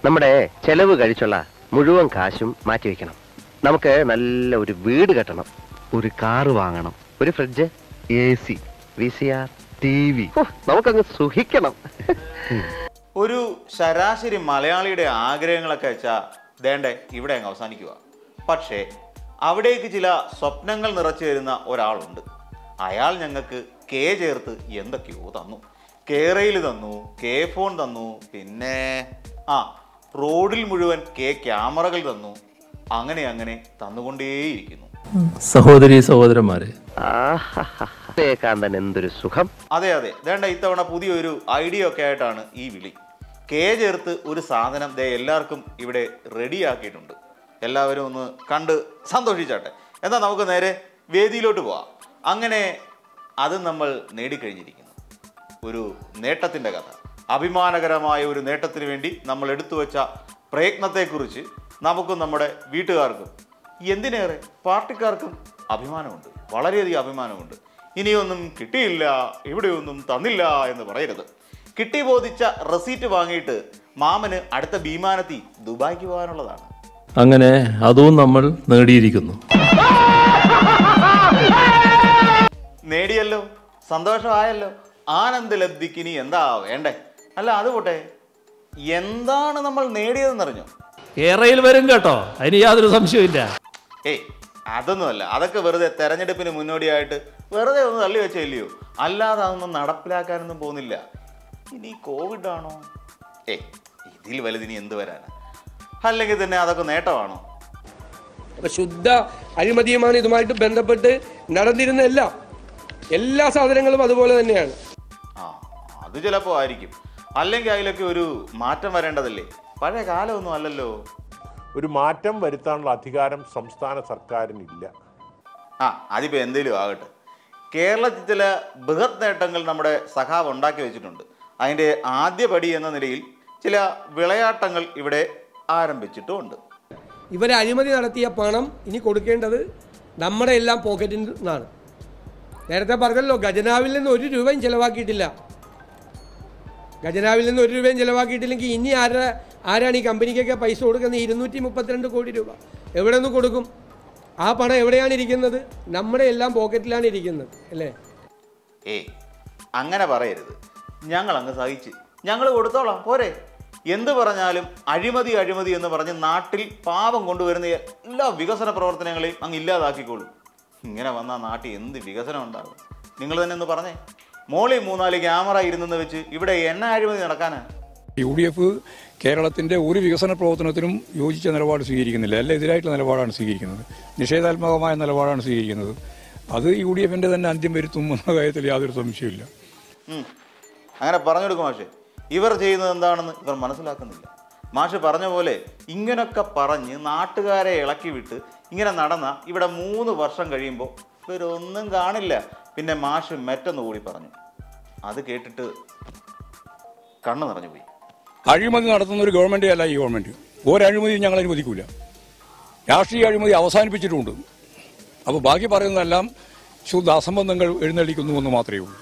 നമ്മുടെ ചെലവ് കഴിച്ചുള്ള മുഴുവൻ കാശും മാറ്റി വെക്കണം. നമുക്ക് നല്ല ഒരു വീട് കെട്ടണം, ഒരു കാറ് വാങ്ങണം, ഒരു ഫ്രിഡ്ജ്, AC, VCR, TV. നമുക്കങ്ങ് സുഖിക്കണം. ഒരു ശരാശരി മലയാളിയുടെ ആഗ്രഹങ്ങളൊക്കെ വെച്ചാൽ ദേണ്ടേ ഇവിടെ അങ്ങ് അവസാനിക്കുക. പക്ഷേ അവിടേക്ക് ചില സ്വപ്നങ്ങൾ നിറച്ചു തരുന്ന ഒരാളുണ്ട്. അയാൾ ഞങ്ങൾക്ക് കെ ചേർത്ത് എന്തൊക്കെയോ തന്നു. കേരയിൽ തന്നു, കെ ഫോൺ തന്നു, പിന്നെ റോഡിൽ മുഴുവൻ കെ ക്യാമറകൾ തന്നു. അങ്ങനെ അങ്ങനെ തന്നുകൊണ്ടേയിരിക്കുന്നു. സഹോദരി സഹോദരന്മാരെ, എന്തൊരു സുഖം. അതെ അതെ, ദേണ്ട ഇത്തവണ പുതിയൊരു ഐഡിയ ഒക്കെ ആയിട്ടാണ് ഈ വിളി. കെ ചേർത്ത് ഒരു സാധനം എല്ലാവർക്കും ഇവിടെ റെഡിയാക്കിയിട്ടുണ്ട്. എല്ലാവരും ഒന്ന് കണ്ട് സന്തോഷിച്ചാട്ടെ. എന്നാൽ നമുക്ക് നേരെ വേദിയിലോട്ട് പോവാം. അങ്ങനെ അത് നമ്മൾ നേടിക്കഴിഞ്ഞിരിക്കുന്നു. ഒരു നേട്ടത്തിൻ്റെ കഥ, അഭിമാനകരമായ ഒരു നേട്ടത്തിന് വേണ്ടി നമ്മൾ എടുത്തു വെച്ച പ്രയത്നത്തെക്കുറിച്ച് നമുക്കും നമ്മുടെ വീട്ടുകാർക്കും, എന്തിനേറെ പാർട്ടിക്കാർക്കും അഭിമാനമുണ്ട്, വളരെയധികം അഭിമാനമുണ്ട്. ഇനിയൊന്നും കിട്ടിയില്ല, ഇവിടെയൊന്നും തന്നില്ല എന്ന് പറയരുത്. കിട്ടി ബോധിച്ച റെസീറ്റ് വാങ്ങിയിട്ട് മാമന് അടുത്ത വിമാനത്തിൽ ദുബായ്ക്ക് പോകാനുള്ളതാണ്. അങ്ങനെ അതും നമ്മൾ നേടിയിരിക്കുന്നു. നേടിയല്ലോ, സന്തോഷമായല്ലോ, ആനന്ദലബ്ധിക്ക് ഇനി എന്താ വേണ്ടേ? അല്ല അത് പോട്ടെ, എന്താണ് നമ്മൾ നേടിയതെന്നറിഞ്ഞോ? കേരയിൽ വരും കേട്ടോ, അതിന് യാതൊരു സംശയമില്ല. അതൊന്നുമല്ല, അതൊക്കെ വെറുതെ തെരഞ്ഞെടുപ്പിന് മുന്നോടിയായിട്ട് വെറുതെ ഒന്ന് തള്ളി വെച്ചില്ലയോ, അല്ലാതെ അതൊന്നും നടപ്പിലാക്കാനൊന്നും പോകുന്നില്ല. ഇനി കോവിഡ് ആണോ? ഇതിൽ വലുതിനി എന്ത് വരാനാ? അല്ലെങ്കിൽ തന്നെ അതൊക്കെ നേട്ടമാണോ? ശുദ്ധ അഴിമതിയുമാണ് ഇതുമായിട്ട് ബന്ധപ്പെട്ട് നടന്നിരുന്ന എല്ലാ സാധനങ്ങളും അതുപോലെ തന്നെയാണ്. അത് ചിലപ്പോ ആയിരിക്കും. അല്ലെങ്കിൽ അതിലൊക്കെ ഒരു മാറ്റം വരേണ്ടതല്ലേ? പഴയ കാലമൊന്നും അല്ലല്ലോ. ഒരു മാറ്റം വരുത്താനുള്ള അധികാരം സംസ്ഥാന സർക്കാരിനില്ല. അതിപ്പോ എന്തേലും ആകട്ടെ, കേരളത്തിൽ ചില ബൃഹത് നേട്ടങ്ങൾ നമ്മുടെ സഖാവ് ഉണ്ടാക്കി വെച്ചിട്ടുണ്ട്. അതിൻ്റെ ആദ്യപടി എന്ന നിലയിൽ ചില വിളയാട്ടങ്ങൾ ഇവിടെ ആരംഭിച്ചിട്ടുമുണ്ട്. ഇവരെ അഴിമതി നടത്തിയ പണം ഇനി കൊടുക്കേണ്ടത് നമ്മുടെ എല്ലാം പോക്കറ്റിൽ നിന്നാണ്. നേരത്തെ പറഞ്ഞല്ലോ, ഖജനാവിൽ നിന്ന് 1 രൂപയും ചിലവാക്കിയിട്ടില്ല. ഖജനാവിൽ നിന്ന് 1 രൂപയും ചിലവാക്കിയിട്ടില്ലെങ്കിൽ ഇനി ആരാണ് ഈ കമ്പനിക്കൊക്കെ പൈസ കൊടുക്കുന്നത്? 232 കോടി രൂപ എവിടെ നിന്ന് കൊടുക്കും? ആ പണം എവിടെയാണ് ഇരിക്കുന്നത്? നമ്മുടെ എല്ലാം പോക്കറ്റിലാണ് ഇരിക്കുന്നത്, അല്ലേ? അങ്ങനെ പറയരുത്. ഞങ്ങൾ അങ്ങ് സഹിച്ച് ഞങ്ങൾ കൊടുത്തോളാം, പോരെ? എന്ത് പറഞ്ഞാലും അഴിമതി അഴിമതി എന്ന് പറഞ്ഞ് നാട്ടിൽ പാപം കൊണ്ടുവരുന്ന എല്ലാ വികസന പ്രവർത്തനങ്ങളെയും അങ്ങ് ഇല്ലാതാക്കിക്കോളൂ. ഇങ്ങനെ വന്നാൽ നാട്ടിൽ എന്ത് വികസനം ഉണ്ടാകും? നിങ്ങൾ തന്നെ ഒന്ന് പറഞ്ഞേ. മോളിൽ 3-4 ക്യാമറ ഇരുന്നെന്ന് വെച്ച് ഇവിടെ എന്നാ അഴിമതി നടക്കാനാ? UDF കേരളത്തിൻ്റെ ഒരു വികസന പ്രവർത്തനത്തിനും യോജിച്ച നിലപാട് സ്വീകരിക്കുന്നില്ല. എല്ലാം എതിരായിട്ടുള്ള നിലപാടാണ് സ്വീകരിക്കുന്നത്, നിഷേധാത്മകമായ നിലപാടാണ് സ്വീകരിക്കുന്നത്. അത് UDFൻ്റെ തന്നെ അന്ത്യം വരുത്തും എന്ന കാര്യത്തിൽ യാതൊരു സംശയമില്ല. അങ്ങനെ പറഞ്ഞു കൊടുക്കും മാഷെ. ഇവർ ചെയ്യുന്നത് എന്താണെന്ന് ഇവർ മനസ്സിലാക്കുന്നില്ല. മാഷ് പറഞ്ഞ പോലെ ഇങ്ങനൊക്കെ പറഞ്ഞ് നാട്ടുകാരെ ഇളക്കി വിട്ട് ഇങ്ങനെ നടന്ന ഇവിടെ 3 വർഷം കഴിയുമ്പോൾ ഇവരൊന്നും കാണില്ല. പിന്നെ മാഷ് മറ്റൊന്നു കൂടി പറഞ്ഞു. അത് കേട്ടിട്ട് കണ്ണു നിറഞ്ഞു പോയി. അഴിമതി നടത്തുന്ന ഒരു ഗവൺമെൻറ് അല്ല ഈ ഗവൺമെൻറ്. ഒരഴിമതിയും ഞങ്ങൾ അനുവദിക്കൂല. രാഷ്ട്രീയ അഴിമതി അവസാനിപ്പിച്ചിട്ടുണ്ട്. അപ്പോൾ ബാക്കി പറയുന്നതെല്ലാം ശുദ്ധ അസംബന്ധങ്ങൾ എഴുന്നള്ളിക്കുന്നു എന്ന് മാത്രമേ ഉള്ളൂ.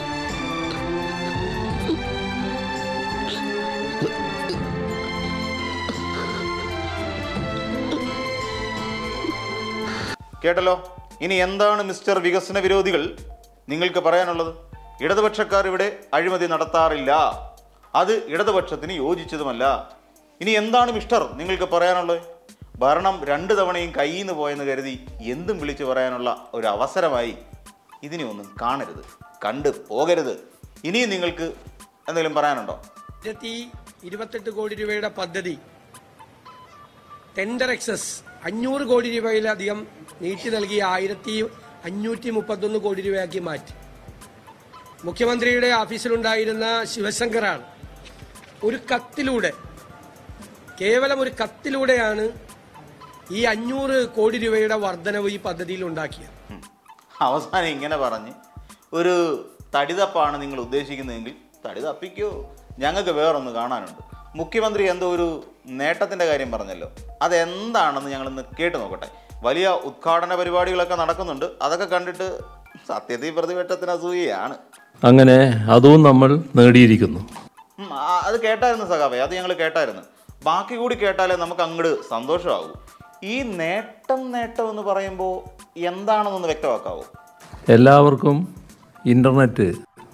കേട്ടല്ലോ. ഇനി എന്താണ് മിസ്റ്റർ വികസന വിരോധികൾ നിങ്ങൾക്ക് പറയാനുള്ളത്? ഇടതുപക്ഷക്കാർ ഇവിടെ അഴിമതി നടത്താറില്ല, അത് ഇടതുപക്ഷത്തിന് യോജിച്ചതുമല്ല. ഇനി എന്താണ് മിസ്റ്റർ നിങ്ങൾക്ക് പറയാനുള്ളത്? ഭരണം 2 തവണയും കയ്യിൽ നിന്ന് പോയെന്ന് കരുതി എന്തും വിളിച്ചു പറയാനുള്ള ഒരു അവസരമായി ഇതിനെ ഒന്നും കാണരുത്, കണ്ടു പോകരുത്. ഇനിയും നിങ്ങൾക്ക് എന്തെങ്കിലും പറയാനുണ്ടോ? 28 കോടി രൂപയുടെ പദ്ധതി ടെൻഡർ എക്സസ് 500 കോടി രൂപയിലധികം നീട്ടി നൽകി 1531 കോടി രൂപയാക്കി മാറ്റി. മുഖ്യമന്ത്രിയുടെ ഓഫീസിലുണ്ടായിരുന്ന ശിവശങ്കറാണ് ഒരു കത്തിലൂടെ, കേവലം ഒരു കത്തിലൂടെയാണ് ഈ 500 കോടി രൂപയുടെ വർധനവ് ഈ പദ്ധതിയിൽ ഉണ്ടാക്കിയത്. അവസാനം ഇങ്ങനെ പറഞ്ഞ് ഒരു തടിതപ്പാണ് നിങ്ങൾ ഉദ്ദേശിക്കുന്നതെങ്കിൽ തടി തപ്പിക്കോ, ഞങ്ങൾക്ക് വേറൊന്ന് കാണാനുണ്ട്. മുഖ്യമന്ത്രി എന്തോ ഒരു നേട്ടത്തിൻ്റെ കാര്യം പറഞ്ഞല്ലോ, അതെന്താണെന്ന് ഞങ്ങളൊന്ന് കേട്ട് നോക്കട്ടെ. വലിയ ഉദ്ഘാടന പരിപാടികളൊക്കെ നടക്കുന്നുണ്ട്, അതൊക്കെ കണ്ടിട്ട് സത്യത്തിൽ പ്രതിപക്ഷത്തിന് അസൂയയാണ്. അങ്ങനെ അതും നമ്മൾ നേടിയിരിക്കുന്നു. അത് കേട്ടായിരുന്നു സഖാവേ, അത് ഞങ്ങൾ കേട്ടായിരുന്നു. ബാക്കി കൂടി കേട്ടാലേ നമുക്ക് അങ്ങോട്ട് സന്തോഷമാകും. ഈ നേട്ടം എന്ന് പറയുമ്പോൾ എന്താണെന്നൊന്ന് വ്യക്തമാക്കാവോ? എല്ലാവർക്കും ഇൻ്റർനെറ്റ്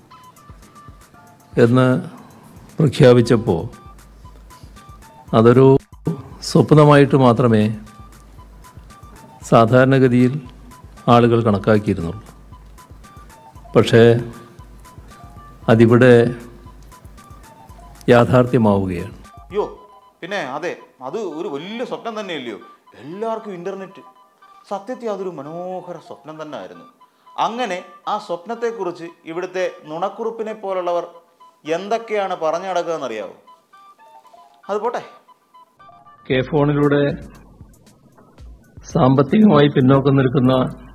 എന്ന് പ്രഖ്യാപിച്ചപ്പോൾ അതൊരു സ്വപ്നമായിട്ട് മാത്രമേ സാധാരണഗതിയിൽ ആളുകൾ കണക്കാക്കിയിരുന്നുള്ളൂ. പക്ഷേ അതിവിടെ യാഥാർത്ഥ്യമാവുകയാണ്. അയ്യോ പിന്നെ അതെ, അത് ഒരു വലിയ സ്വപ്നം തന്നെയല്ലയോ, എല്ലാവർക്കും ഇൻ്റർനെറ്റ്. സത്യത്തിൽ അതൊരു മനോഹര സ്വപ്നം തന്നെ ആയിരുന്നു. അങ്ങനെ ആ സ്വപ്നത്തെക്കുറിച്ച് ഇവിടുത്തെ നുണക്കുറുപ്പിനെ പോലുള്ളവർ എന്തൊക്കെയാണ് പറഞ്ഞു നടക്കുക എന്നറിയാവോ? അത് പോട്ടെ. കെ ഫോണിലൂടെ സാമ്പത്തികമായി പിന്നോക്കം നിൽക്കുന്ന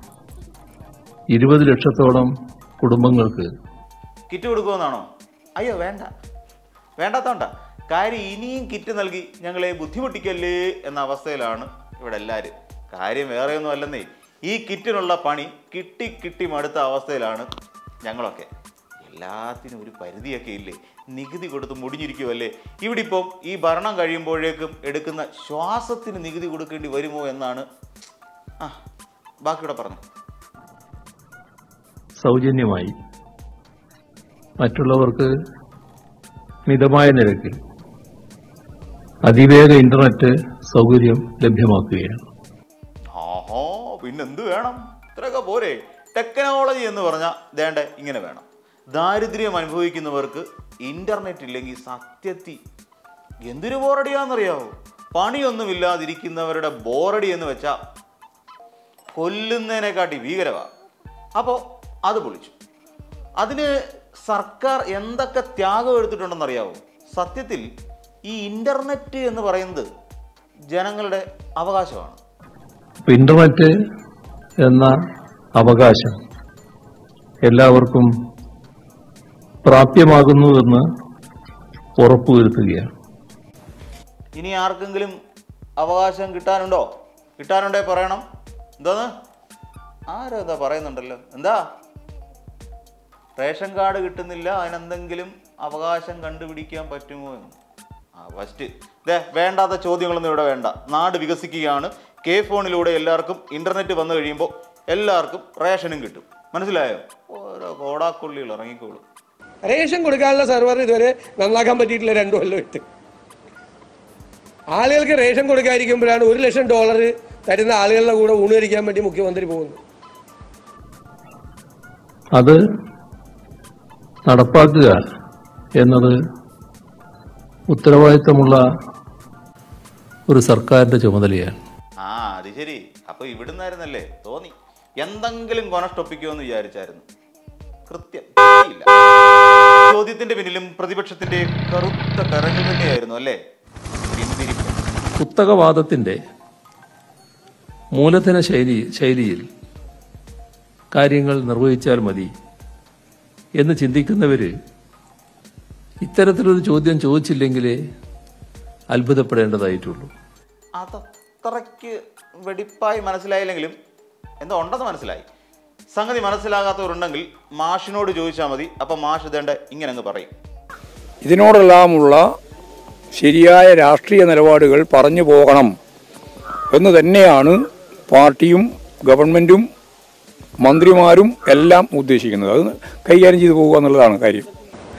20 ലക്ഷത്തോളം കുടുംബങ്ങൾക്ക് കിറ്റ് കൊടുക്കുമെന്നാണോ? അയ്യോ വേണ്ടാത്തോണ്ട കാര്യം. ഇനിയും കിറ്റ് നൽകി ഞങ്ങളെ ബുദ്ധിമുട്ടിക്കല്ലേ എന്ന അവസ്ഥയിലാണ് ഇവിടെ എല്ലാവരും. കാര്യം വേറെയൊന്നും അല്ലെന്നേ, ഈ കിറ്റിനുള്ള പണി കിട്ടി മടുത്ത അവസ്ഥയിലാണ് ഞങ്ങളൊക്കെ. എല്ലാത്തിനും ഒരു പരിധിയൊക്കെ ഇല്ലേ? നികുതി കൊടുത്ത് മുടിഞ്ഞിരിക്കുമല്ലേ. ഇവിടെ ഇപ്പം ഈ ഭരണം കഴിയുമ്പോഴേക്കും എടുക്കുന്ന ശ്വാസത്തിന് നികുതി കൊടുക്കേണ്ടി വരുമോ എന്നാണ്. ബാക്കിയുടെ പറഞ്ഞു. സൗജന്യമായി മറ്റുള്ളവർക്ക് മിതമായ നിരക്കിൽ അതിവേഗ ഇന്റർനെറ്റ് സൗകര്യം ലഭ്യമാക്കുകയാണ്. പിന്നെന്ത് വേണം? ഇത്രയൊക്കെ പോരെ? ടെക്നോളജി എന്ന് പറഞ്ഞാൽ ദേണ്ട ഇങ്ങനെ വേണം. ദാരിദ്ര്യം അനുഭവിക്കുന്നവർക്ക് ഇന്റർനെറ്റ് ഇല്ലെങ്കിൽ സത്യത്തിൽ എന്തൊരു ബോറടിയാണെന്നറിയാവോ? പണിയൊന്നുമില്ലാതിരിക്കുന്നവരുടെ ബോറടി എന്ന് വെച്ചാൽ കൊല്ലുന്നതിനെക്കാട്ടി ഭീകരമാണ്. അപ്പോൾ അത് പൊളിച്ചു. അതിന് സർക്കാർ എന്തൊക്കെ ത്യാഗം എടുത്തിട്ടുണ്ടെന്നറിയാവോ? സത്യത്തിൽ ഈ ഇന്റർനെറ്റ് എന്ന് പറയുന്നത് ജനങ്ങളുടെ അവകാശമാണ്. ഇന്റർനെറ്റ് എന്ന അവകാശം എല്ലാവർക്കും പ്രാപ്യമാകുന്നുവെന്ന് ഉറപ്പുവരുത്തുകയാണ്. ഇനി ആർക്കെങ്കിലും അവകാശം കിട്ടാനുണ്ടേ പറയണം. എന്താന്ന് ആരോ എന്താ പറയുന്നുണ്ടല്ലോ, എന്താ റേഷൻ കാർഡ് കിട്ടുന്നില്ല, അതിനെന്തെങ്കിലും അവകാശം കണ്ടുപിടിക്കാൻ പറ്റുമോ എന്ന്. ഫസ്റ്റ് വേണ്ടാത്ത ചോദ്യങ്ങളൊന്നും ഇവിടെ വേണ്ട. നാട് വികസിക്കുകയാണ്. കെ ഫോണിലൂടെ എല്ലാവർക്കും ഇന്റർനെറ്റ് വന്നു കഴിയുമ്പോൾ എല്ലാവർക്കും റേഷനും കിട്ടും. മനസ്സിലായോ? ഓരോ കോടാക്കൊള്ളികൾ ഇറങ്ങിക്കോളും. റേഷൻ കൊടുക്കാനുള്ള സെർവർ ഇതുവരെ നന്നാക്കാൻ പറ്റിയിട്ടില്ല 2 കൊല്ലം ഇട്ട്. ആളുകൾക്ക് റേഷൻ കൊടുക്കാതിരിക്കുമ്പോഴാണ് $1 ലക്ഷം തരുന്ന ആളുകളുടെ കൂടെ ഊണ് കഴിക്കാൻ വേണ്ടി മുഖ്യമന്ത്രി പോകുന്നത്. അത് നടപ്പാക്കുക എന്നത് ഉത്തരവാദിത്തമുള്ള ഒരു സർക്കാരിന്റെ ചുമതലയാണ്. അത് ശരി. അപ്പൊ ഇവിടുന്നായിരുന്നല്ലേ തോന്നി. എന്തെങ്കിലും കൊനഷ്ടൊപ്പിക്കുമെന്ന് വിചാരിച്ചായിരുന്നു. കൃത്യം ഇല്ല. ചോദ്യത്തിന്റെ പിന്നിലും പ്രതിപക്ഷത്തിന്റെ കറുത്ത കരങ്ങൾ തന്നെയായിരുന്നു അല്ലേ പിന്തിരിപ്പ്. കുത്തകവാദത്തിന്റെ മൂലധന ശൈലിയിൽ കാര്യങ്ങൾ നിർവഹിച്ചാൽ മതി എന്ന് ചിന്തിക്കുന്നവര് ഇത്തരത്തിലൊരു ചോദ്യം ചോദിച്ചില്ലെങ്കിലേ അത്ഭുതപ്പെടേണ്ടതായിട്ടുള്ളൂ. അതത്രയ്ക്ക് വെടിപ്പായി മനസ്സിലായില്ലെങ്കിലും എന്താ ഉണ്ടെന്ന് മനസ്സിലായി. സംഗതി മനസ്സിലാകാത്തവരുണ്ടെങ്കിൽ മാഷിനോട് ചോദിച്ചാൽ മതി. അപ്പം മാഷ് ഇതേണ്ട ഇങ്ങനെ അങ്ങ് പറയും. ഇതിനോടെല്ലാമുള്ള ശരിയായ രാഷ്ട്രീയ നിലപാടുകൾ പറഞ്ഞു പോകണം എന്ന് തന്നെയാണ് പാർട്ടിയും ഗവൺമെൻറ്റും മന്ത്രിമാരും എല്ലാം ഉദ്ദേശിക്കുന്നത്. അത് കൈകാര്യം ചെയ്തു പോകുക എന്നുള്ളതാണ് കാര്യം.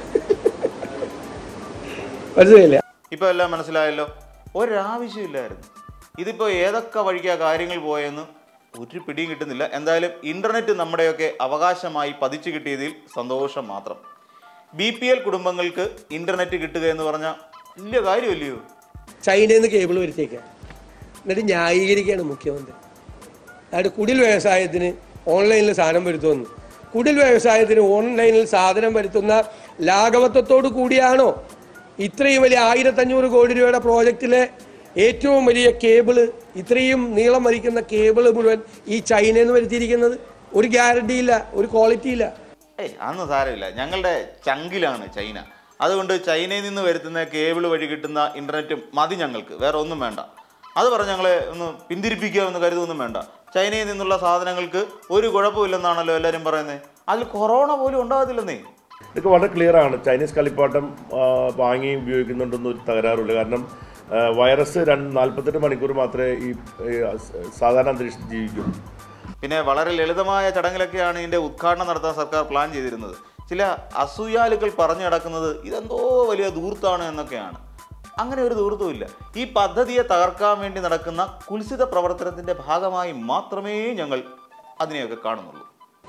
മനസ്സിലായില്ല? ഇപ്പോൾ എല്ലാം മനസ്സിലായല്ലോ. ഒരാവശ്യമില്ലായിരുന്നു. ഇതിപ്പോൾ ഏതൊക്കെ വഴിക്കാണ് കാര്യങ്ങൾ പോയെന്ന് ഒരു പിടിയും കിട്ടുന്നില്ല. എന്തായാലും ഇന്റർനെറ്റ് നമ്മുടെയൊക്കെ അവകാശമായി പതിച്ചു കിട്ടിയതിൽ സന്തോഷം മാത്രം. BPL കുടുംബങ്ങൾക്ക് ഇന്റർനെറ്റ് കിട്ടുക എന്ന് പറഞ്ഞാൽ വലിയ കാര്യമല്ലയോ? ചൈനയിൽ നിന്ന് കേബിൾ വരുത്തിയേക്കുക, എന്നിട്ട് ന്യായീകരിക്കുകയാണ് മുഖ്യമന്ത്രി. അതായത് കുടിൽ വ്യവസായത്തിന് ഓൺലൈനിൽ സാധനം വരുത്തുമെന്ന്. കുടിൽ വ്യവസായത്തിന് ഓൺലൈനിൽ സാധനം വരുത്തുന്ന ലാഘവത്വത്തോടു കൂടിയാണോ ഇത്രയും വലിയ 1500 കോടി രൂപയുടെ പ്രോജക്റ്റിലെ ഏറ്റവും വലിയ കേബിള്, ഇത്രയും നീളം വലിക്കുന്ന കേബിള് മുഴുവൻ ഈ ചൈനയിൽ നിന്ന് വരുത്തിയിരിക്കുന്നത്? ഒരു ഗ്യാരണ്ടി ഇല്ല, ഒരു ക്വാളിറ്റി ഇല്ല. അന്ന് സാരമില്ല, ഞങ്ങളുടെ ചങ്കിലാണ് ചൈന. അതുകൊണ്ട് ചൈനയിൽ നിന്ന് വരുത്തുന്ന കേബിൾ വഴി കിട്ടുന്ന ഇന്റർനെറ്റും മതി ഞങ്ങൾക്ക്, വേറെ ഒന്നും വേണ്ട. അത് പറഞ്ഞ് ഞങ്ങളെ ഒന്ന് പിന്തിരിപ്പിക്കുക എന്ന് കരുതൊന്നും വേണ്ട. ചൈനയിൽ നിന്നുള്ള സാധനങ്ങൾക്ക് ഒരു കുഴപ്പമില്ലെന്നാണല്ലോ എല്ലാവരും പറയുന്നത്. അതിൽ കൊറോണ പോലും ഉണ്ടാകത്തില്ലെന്നേ. ഇതൊക്കെ വളരെ ക്ലിയർ ആണ്. ചൈനീസ് കളിപ്പാട്ടം വാങ്ങി ഉപയോഗിക്കുന്നുണ്ടെന്ന് ഒരു തകരാറില്ല. കാരണം വൈറസ് 48 മണിക്കൂർ മാത്രമേ ഈ സാധാരണ അന്തരീക്ഷത്തിൽ ജീവിക്കൂ. പിന്നെ വളരെ ലളിതമായ ചടങ്ങിലൊക്കെയാണ് ഇതിൻ്റെ ഉദ്ഘാടനം നടത്താൻ സർക്കാർ പ്ലാൻ ചെയ്തിരുന്നത്. ചില അസൂയാലുക്കൾ പറഞ്ഞു നടക്കുന്നത് ഇതെന്തോ വലിയ ദൂർത്താണ് എന്നൊക്കെയാണ്. അങ്ങനെ ഒരു ദൂർത്തുമില്ല. ഈ പദ്ധതിയെ തകർക്കാൻ വേണ്ടി നടക്കുന്ന കുൽസിത പ്രവർത്തനത്തിൻ്റെ ഭാഗമായി മാത്രമേ ഞങ്ങൾ അതിനെയൊക്കെ കാണുന്നുള്ളൂ.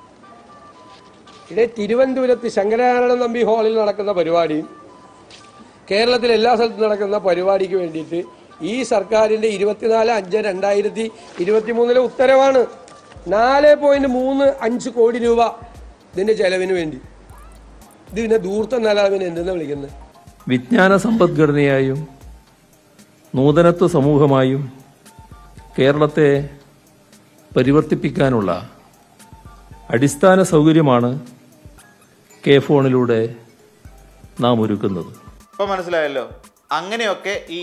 ഇത് തിരുവനന്തപുരത്ത് ശങ്കരാചാര്യ നമ്പി ഹാളിൽ നടക്കുന്ന പരിപാടിയും കേരളത്തിലെ എല്ലാ സ്ഥലത്തും നടക്കുന്ന പരിപാടിക്ക് വേണ്ടിയിട്ട് ഈ സർക്കാരിൻ്റെ 24/5/2023 ഉത്തരവാണ് 4.35 കോടി രൂപ ഇതിൻ്റെ ചെലവിന് വേണ്ടി. ഇത് പിന്നെ ധൂർത്തം എന്നല്ലാതെ എന്തെന്ന് വിളിക്കുന്നത്? വിജ്ഞാന സമ്പദ്ഘടനയായും നൂതനത്വ സമൂഹമായും കേരളത്തെ പരിവർത്തിപ്പിക്കാനുള്ള അടിസ്ഥാന സൗകര്യമാണ് കെ-ഫോണിലൂടെ നാം ഒരുക്കുന്നത്. ഇപ്പം മനസ്സിലായല്ലോ. അങ്ങനെയൊക്കെ ഈ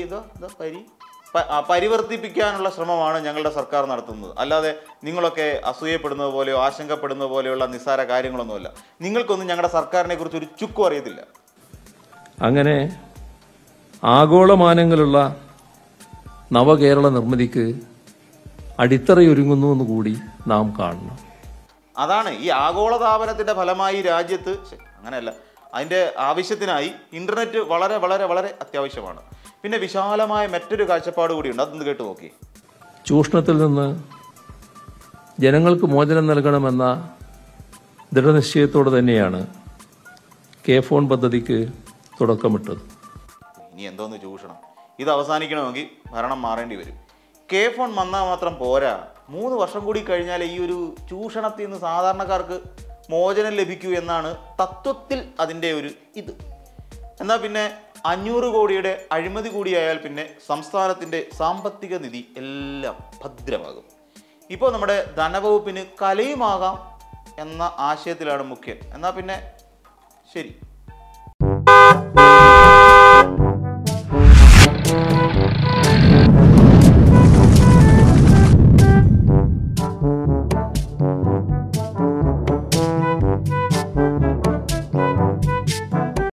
പരിവർത്തിപ്പിക്കാനുള്ള ശ്രമമാണ് ഞങ്ങളുടെ സർക്കാർ നടത്തുന്നത്. അല്ലാതെ നിങ്ങളൊക്കെ അസൂയപ്പെടുന്നത് പോലെയോ ആശങ്കപ്പെടുന്നത് പോലെയുള്ള നിസ്സാര കാര്യങ്ങളൊന്നുമല്ല. നിങ്ങൾക്കൊന്നും ഞങ്ങളുടെ സർക്കാരിനെ കുറിച്ച് ഒരു ചുക്കും അറിയത്തില്ല. അങ്ങനെ ആഗോളമാനങ്ങളുള്ള നവകേരള നിർമ്മിതിക്ക് അടിത്തറയൊരുങ്ങുന്നു എന്ന് കൂടി നാം കാണണം. അതാണ് ഈ ആഗോളതാപനത്തിൻ്റെ ഫലമായി രാജ്യത്ത് അങ്ങനെയല്ല, അതിൻ്റെ ആവശ്യത്തിനായി ഇൻ്റർനെറ്റ് വളരെ വളരെ വളരെ അത്യാവശ്യമാണ്. പിന്നെ വിശാലമായ മറ്റൊരു കാഴ്ചപ്പാട് കൂടിയുണ്ട്. അതൊന്ന് കേട്ട് നോക്കി. ചൂഷണത്തിൽ നിന്ന് ജനങ്ങൾക്ക് മോചനം നൽകണമെന്ന ദൃഢനിശ്ചയത്തോടെ തന്നെയാണ് കെ-ഫോൺ പദ്ധതിക്ക് തുടക്കമിട്ടത്. ഇനി എന്തോന്ന് ചൂഷണം? ഇത് അവസാനിക്കണമെങ്കിൽ ഭരണം മാറേണ്ടി വരും. കെ-ഫോൺ വന്നാൽ മാത്രം പോരാ. 3 വർഷം കൂടി കഴിഞ്ഞാൽ ഈ ഒരു ചൂഷണത്തിൽ നിന്ന് സാധാരണക്കാർക്ക് മോചനം ലഭിക്കൂ എന്നാണ് തത്വത്തിൽ അതിൻ്റെ ഒരു ഇത്. എന്നാൽ പിന്നെ 500 കോടിയുടെ അഴിമതി കൂടിയായാൽ പിന്നെ സംസ്ഥാനത്തിൻ്റെ സാമ്പത്തിക നിധി എല്ലാം ഭദ്രമാകും. ഇപ്പോൾ നമ്മുടെ ധനവകുപ്പിന് കലയുമാകാം എന്ന ആശയത്തിലാണ് മുഖ്യൻ. എന്നാൽ പിന്നെ ശരി.